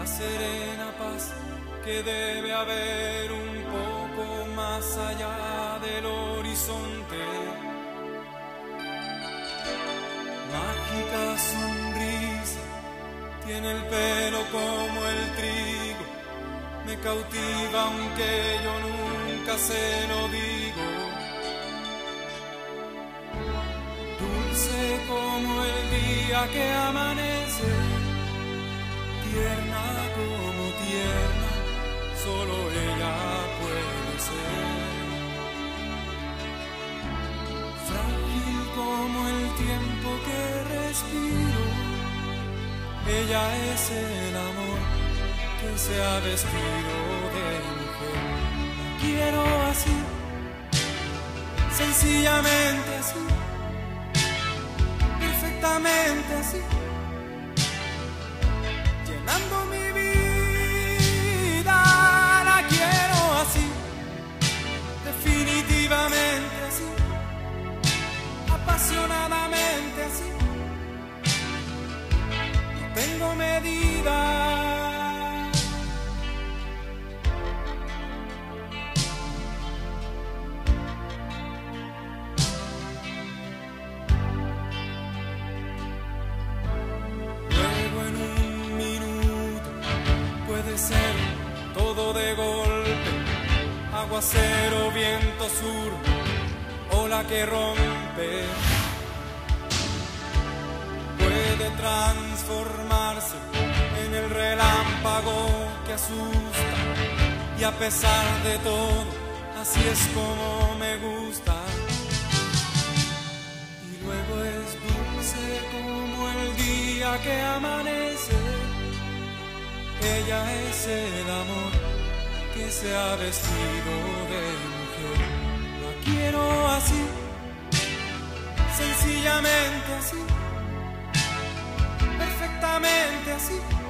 la serena paz que debe haber un poco más allá del horizonte. Mágica sonrisa, tiene el pelo como el trigo, me cautiva aunque yo nunca se lo digo. Dulce como el día que amanece, tierna como tierna, solo ella puede ser. Frágil como el tiempo que respiro, ella es el amor que se ha vestido de mujer. La quiero así, sencillamente así, perfectamente así, llenando mi vida. La quiero así, definitivamente así, apasionadamente así. No tengo medida. Ser todo de golpe, aguacero, viento sur, ola que rompe. Puede transformarse en el relámpago que asusta, y a pesar de todo, así es como me gusta. Y luego es dulce como el día que amanece. Ella es el amor que se ha vestido de mujer. La quiero así, sencillamente así, perfectamente así.